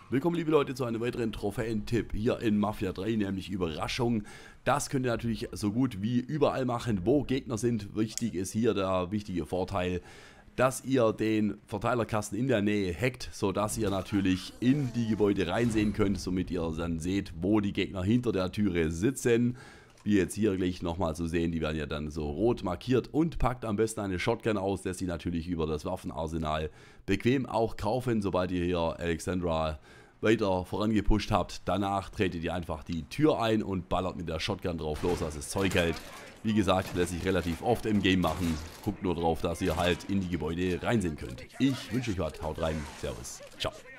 Willkommen liebe Leute zu einem weiteren Trophäen-Tipp hier in Mafia 3, nämlich Überraschung. Das könnt ihr natürlich so gut wie überall machen, wo Gegner sind. Wichtig ist hier der wichtige Vorteil, dass ihr den Verteilerkasten in der Nähe hackt, sodass ihr natürlich in die Gebäude reinsehen könnt, somit ihr dann seht, wo die Gegner hinter der Türe sitzen. Wie jetzt hier gleich nochmal zu sehen, die werden ja dann so rot markiert, und packt am besten eine Shotgun aus, lässt sie natürlich über das Waffenarsenal bequem auch kaufen, sobald ihr hier Alexandra weiter vorangepusht habt. Danach tretet ihr einfach die Tür ein und ballert mit der Shotgun drauf los, dass das Zeug hält. Wie gesagt, lässt sich relativ oft im Game machen. Guckt nur drauf, dass ihr halt in die Gebäude reinsehen könnt. Ich wünsche euch was, haut rein, servus, ciao.